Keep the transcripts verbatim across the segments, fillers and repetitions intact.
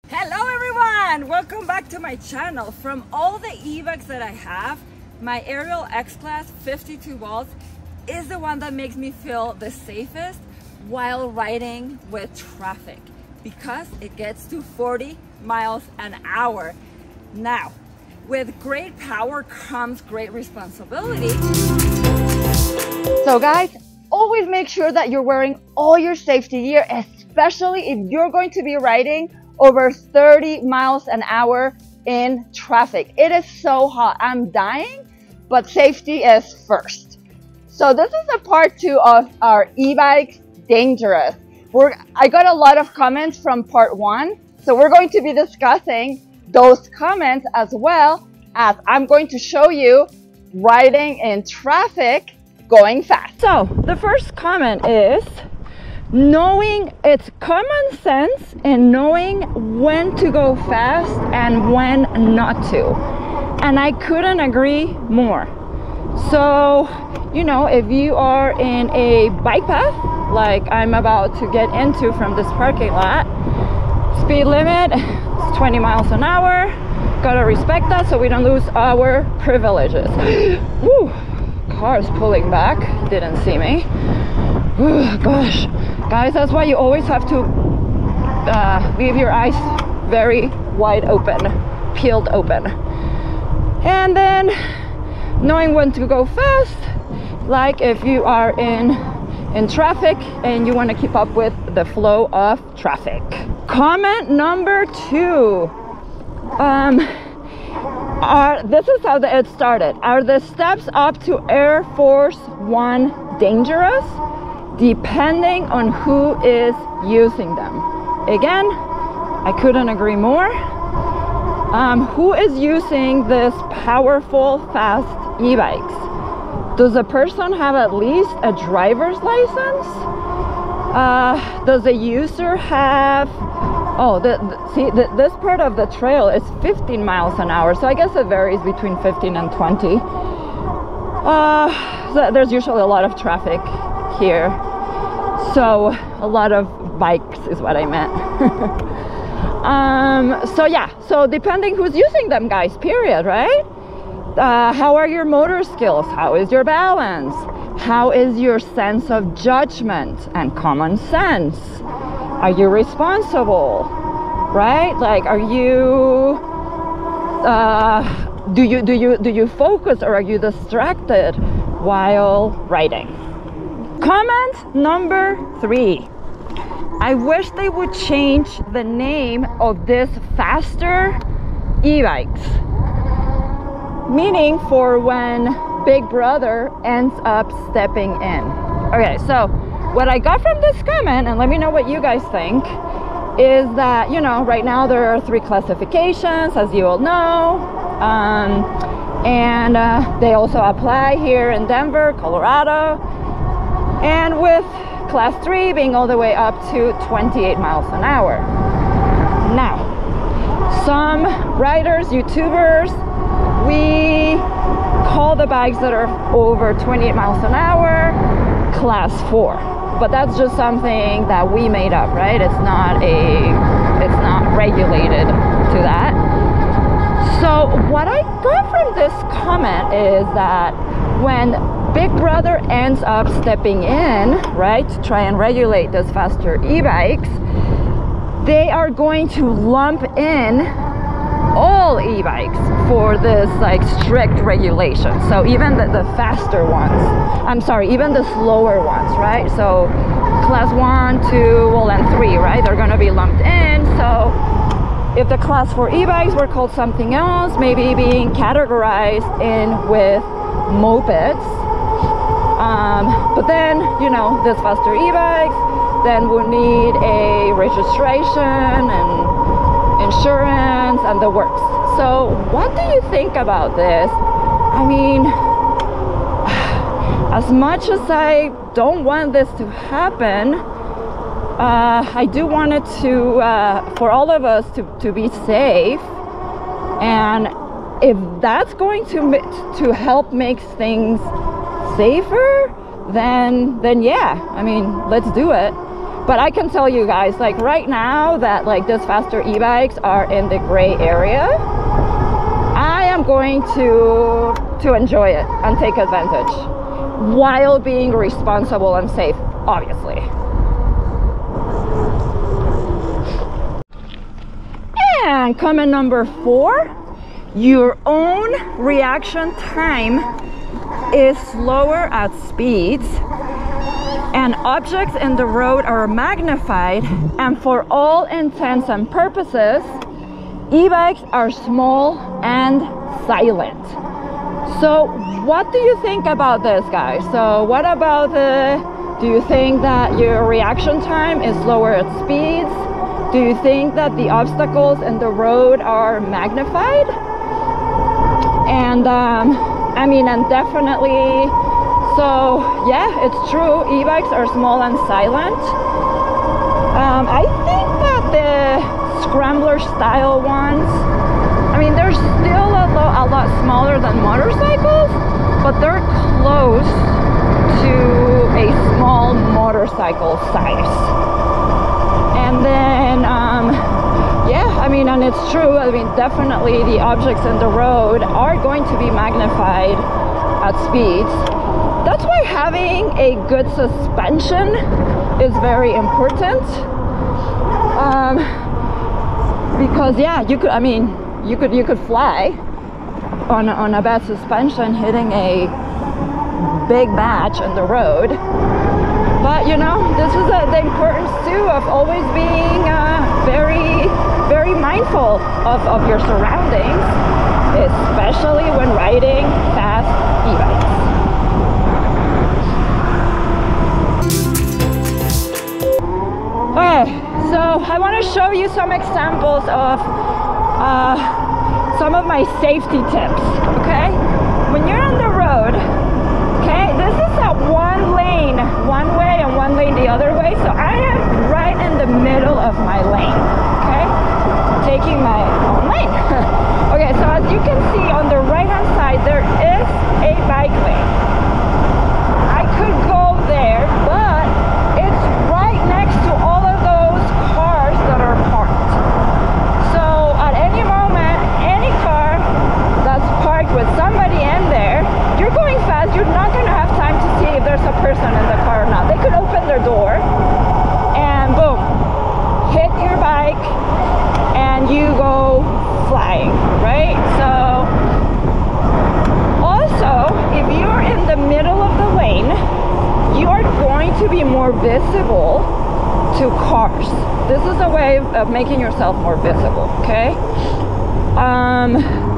Hello everyone! Welcome back to my channel. From all the e-bikes that I have, my Ariel X-Class fifty-two volts is the one that makes me feel the safest while riding with traffic because it gets to forty miles an hour. Now, with great power comes great responsibility. So guys, always make sure that you're wearing all your safety gear, especially if you're going to be riding over thirty miles an hour in traffic. It is so hot. I'm dying, but safety is first. So this is a part two of our e-bikes dangerous. We're, I got a lot of comments from part one, so we're going to be discussing those comments as well as I'm going to show you riding in traffic going fast. So the first comment is knowing it's common sense and knowing when to go fast and when not to. And I couldn't agree more. So, you know, if you are in a bike path, like I'm about to get into from this parking lot, speed limit is twenty miles an hour. Gotta respect that so we don't lose our privileges. Woo, cars pulling back, didn't see me. Ooh, gosh, guys, that's why you always have to uh, leave your eyes very wide open, peeled open. And then knowing when to go fast, like if you are in in traffic and you want to keep up with the flow of traffic. Comment number two. Um, are, this is how the, it started. Are the steps up to Air Force One dangerous? Depending on who is using them. Again, I couldn't agree more. Um, who is using this powerful, fast e-bikes? Does the person have at least a driver's license? Uh, does the user have, oh, the, the, see, the, this part of the trail is fifteen miles an hour, so I guess it varies between fifteen and twenty. Uh, so there's usually a lot of traffic here. So a lot of bikes is what I meant. um, so yeah, so depending who's using them, guys, period, right? Uh, how are your motor skills? How is your balance? How is your sense of judgment and common sense? Are you responsible, right? Like, are you, uh, do you, do you, do you focus or are you distracted while riding? Comment number three. I wish they would change the name of this faster e-bikes. Meaning for when Big Brother ends up stepping in. Okay, so what I got from this comment, and let me know what you guys think, is that, you know, right now there are three classifications, as you all know. Um, and uh, they also apply here in Denver, Colorado. And with class three being all the way up to twenty-eight miles an hour. Now, some riders, YouTubers, we call the bikes that are over twenty-eight miles an hour class four. But that's just something that we made up, right? It's not a, it's not regulated to that. So what I got from this comment is that when Big Brother ends up stepping in, right, to try and regulate those faster e-bikes, they are going to lump in all e-bikes for this like strict regulation. So even the, the faster ones, I'm sorry, even the slower ones, right? So class one, two, well, and three, right? They're going to be lumped in. So if the class four e-bikes were called something else, maybe being categorized in with mopeds. Um, but then, you know, this faster e-bikes then would need a registration and insurance and the works. So what do you think about this? I mean, as much as I don't want this to happen, uh, I do want it to, uh, for all of us to, to be safe. And if that's going to, to help make things safer, then then yeah, I mean, let's do it. But I can tell you guys, like right now that like these faster e-bikes are in the gray area, I am going to to enjoy it and take advantage while being responsible and safe, obviously. And comment number four, your own reaction time is slower at speeds, and objects in the road are magnified, and for all intents and purposes, e-bikes are small and silent. So what do you think about this, guys? So what about the, do you think that your reaction time is slower at speeds? Do you think that the obstacles in the road are magnified? And um, I mean, and definitely, so yeah, it's true, e-bikes are small and silent. Um, I think that the scrambler style ones, I mean, they're still a, lo a lot smaller than motorcycles, but they're close to a small motorcycle size. And then, um, yeah, I mean, and it's true, I mean, definitely the objects in the road are going to be magnified at speeds. That's why having a good suspension is very important. Um, because yeah, you could, I mean, you could you could fly on, on a bad suspension hitting a big batch on the road. But you know, this is a, the importance too of always being uh, very, very mindful of, of your surroundings, especially when riding fast e-bikes. Okay, so I want to show you some examples of uh, some of my safety tips, okay? When you're on the road, okay, this is a one lane, one way and one lane the other way, so I am right in the middle of my lane, okay? Taking my own lane. Okay, so as you can see on the right hand side, there is a bike lane. I could go there, but it's right next to all of those cars that are parked. So at any moment, any car that's parked with somebody in there, you're going fast, you're not going to have time to see if there's a person in the car or not. They could open their door and boom, hit your bike and you go flying, right? So also, if you're in the middle of the lane, you are going to be more visible to cars. This is a way of making yourself more visible, okay? Um,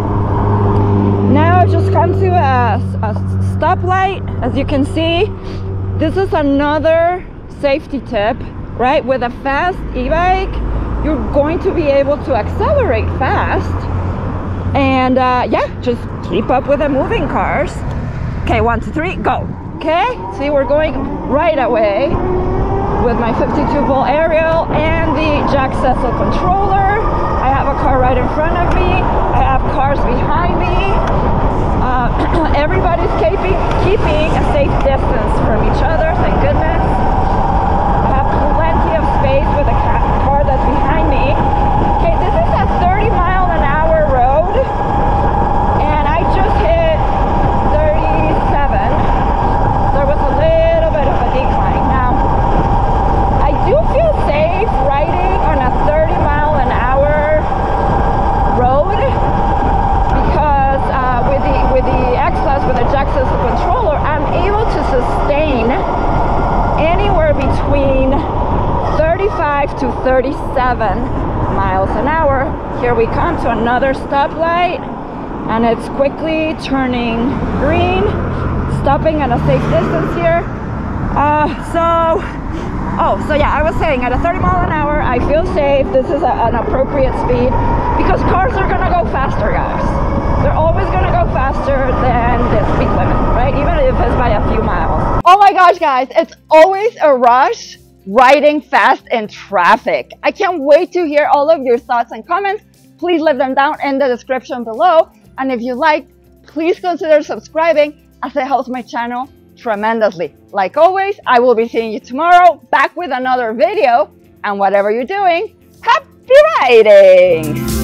now I've just come to a, a stoplight. As you can see, this is another safety tip, right? With a fast e-bike, you're going to be able to accelerate fast and uh, yeah, just keep up with the moving cars. Okay, one, two, three, go. Okay, see, we're going right away with my fifty-two volt aerial and the Jack Cecil controller. I have a car right in front of me. I have cars behind me. Uh, everybody's keeping, keeping a safe distance from each other, thank goodness. I have plenty of space with a car that's behind me. Okay, this is a thirty mile an hour road, and I just hit thirty-seven. There was a little bit of a decline. Now, I do feel safe riding on a thirty mile an hour road because uh, with the with the X-Class, with the Jack Cecil controller, I'm able to sustain anywhere between thirty-five to thirty-seven miles an hour. Here we come to another stoplight, and it's quickly turning green, stopping at a safe distance here. Uh, so, oh, so yeah, I was saying at a thirty mile an hour, I feel safe. This is a, an appropriate speed because cars are gonna go faster, guys. They're always gonna go faster than the speed limit, right? Even if it's by a few miles. Oh my gosh, guys, it's always a rush riding fast in traffic. I can't wait to hear all of your thoughts and comments. Please leave them down in the description below. And if you like, please consider subscribing as it helps my channel tremendously. Like always, I will be seeing you tomorrow back with another video, and whatever you're doing, happy riding!